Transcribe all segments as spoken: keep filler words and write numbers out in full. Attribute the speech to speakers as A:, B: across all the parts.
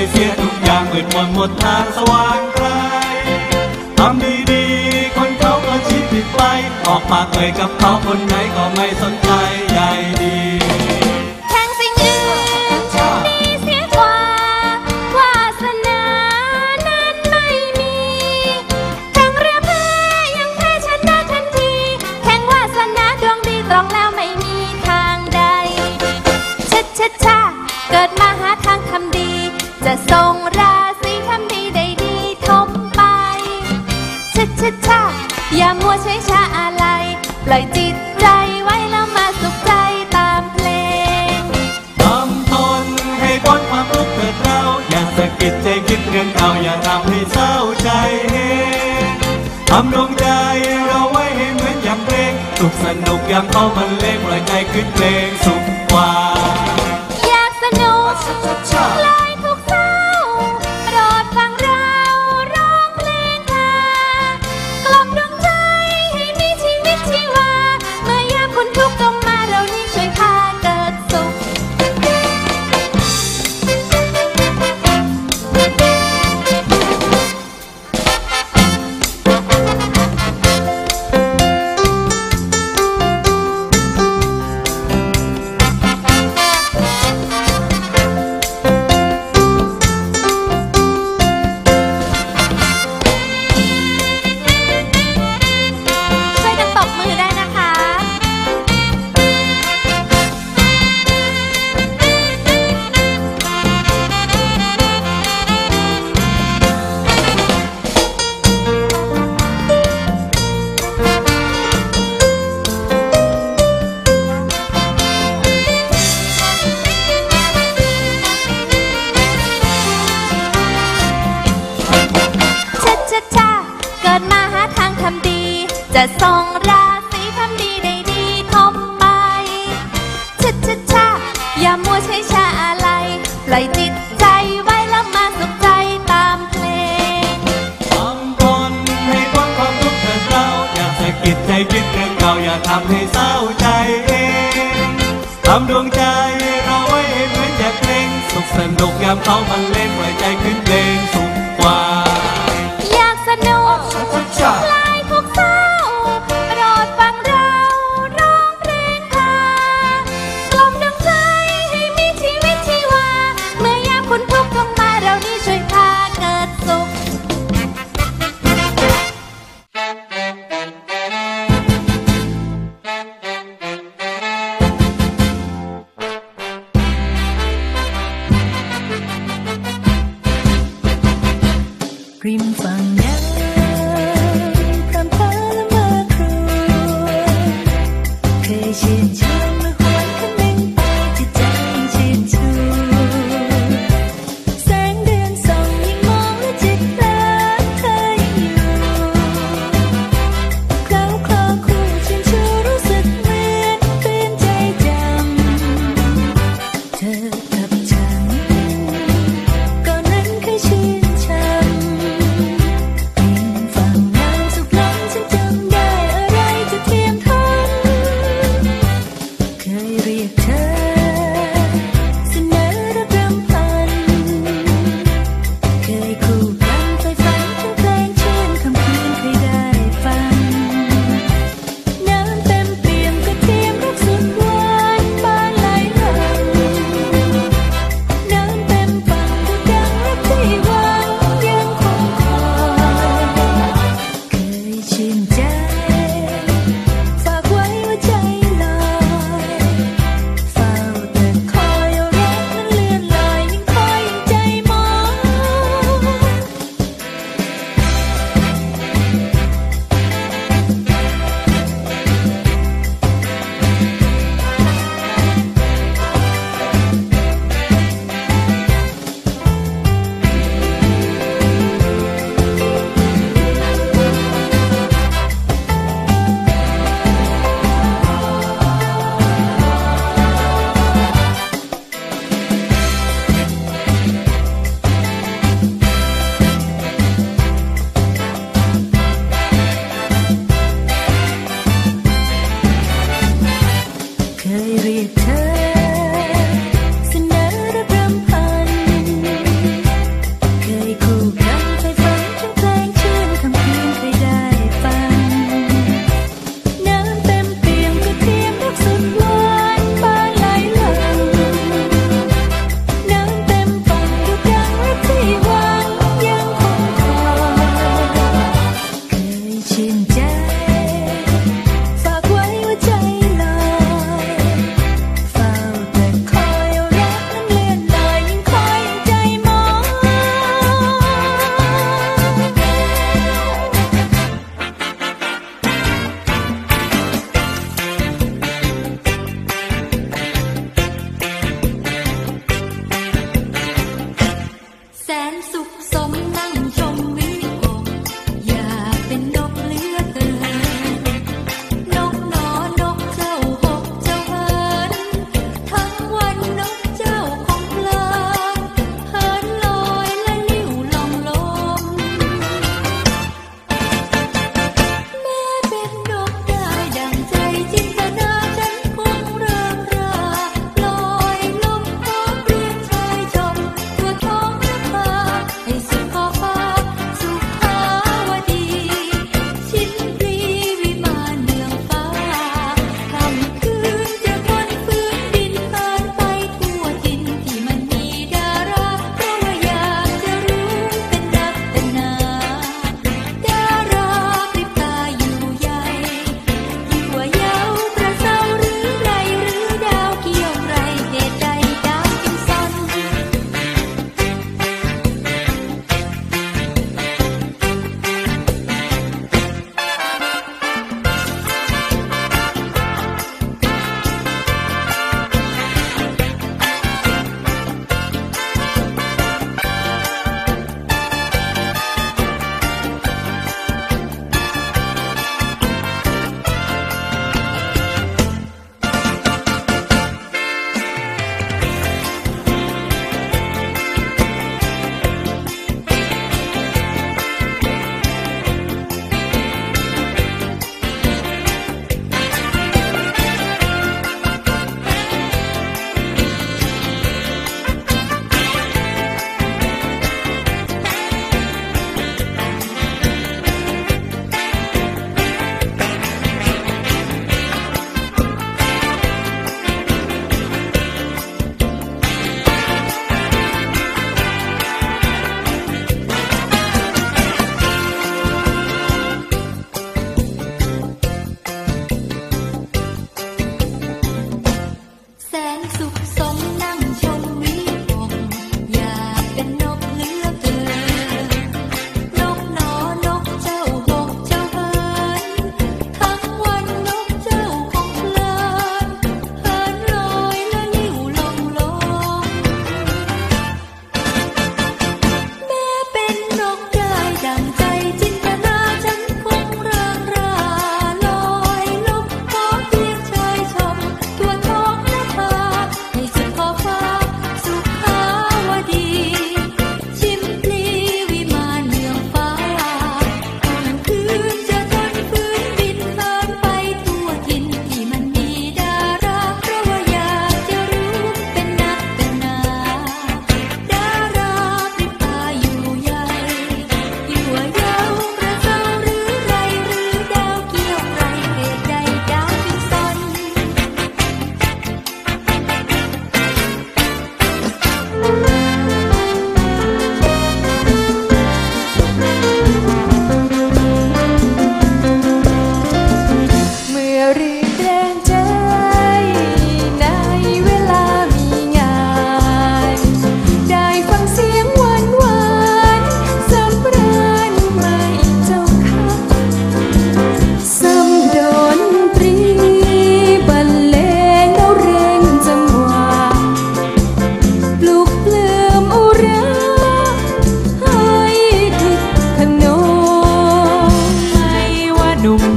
A: เสียทุกอย่างมืดมนหมดทางสว่างไกลทำดีๆคนเขาก็ชี้ผิดไปออกปากเอ่ยกับเขาคนไหนก็ไม่สนใจใหญ่ดี
B: แข่งสิ่งอื่นดีเสียกว่าวาสนานั้นไม่มีแข่งเรือแพยังแพ้ชนะทันทีแข่งวาสนาดวงดีตรองแล้วไม่มีทางใดชัดชัดชาเกิดมาหาทางทำดีจะส่งราศีทำดีได้ดีทมไปชัดชัดชาอย่ามัวใช้ชาอะไรปล่อยจิตใจไว้แล้วมาสุขใจตามเพลง
A: ทำทนให้พ้นความทุกข์เถิดเราอย่าสะกิดใจคิดเรื่องเก่าอย่าทำให้เศร้าใจทำดวงใจเราไว้ให้เหมือนอย่างเพลงสุขสนุกยามเข้ามันเล่นปล่อยใจขึ้นเพลงสุขกว่า
B: อยากสนุกคลายทุกเศร้าโปรดฟังเราร้องเพลงค่ะกล่อมดวงใจให้มีชีวิตชีวาเมื่อยามคุณทุกข์ต้องมาเรานี่ช่วยพาเกิดสุขจะส่งราศีทำดีได้ดีทมไปชัดชัดชาอย่ามัวใช้ชาอะไรปล่อยจิตใจไว้แล้วมาสุขใจตามเพลง
A: ทำทนให้พ้นความทุกข์เถิดเราอย่าสะกิดใจคิดเรื่องเก่าอย่าทำให้เศร้าใจเองทำดวงใจเราไว้ให้เหมือนอย่างเพลงสุขสนุกยามเขามันเล่นปล่อยใจขึ้นเพลงสุขกว่า
B: อยากสนุกคลายทุกเศร้าโปรดฟังเราร้องเพลงค่ะกล่อมดวงใจให้มีชีวิตชีวาเมื่อยามคุณทุกข์ต้องมาเรานี่ช่วยพาเกิดสุข
C: ริมฝั่งน้ำพรำพาละเมอครวญเคยชื่นชมเมื่อหวนคำนึงไปจิตใจชื่นชูแสงเดือนส่องยิ่งมองและจิตรักเธอยังอยู่เคล้าคลอคู่ชื่นชูรู้สึกเหมือนเปลี่ยนใจจำเธอกับฉันก่อนนั้นเคยชื่นชม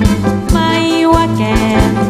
B: ไม่ว่าแก่